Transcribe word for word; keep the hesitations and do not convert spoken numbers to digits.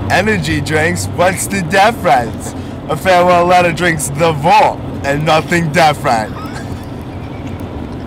Energy drinks? What's the Deffrent? A farewell letter drinks the vault and nothing Deffrent.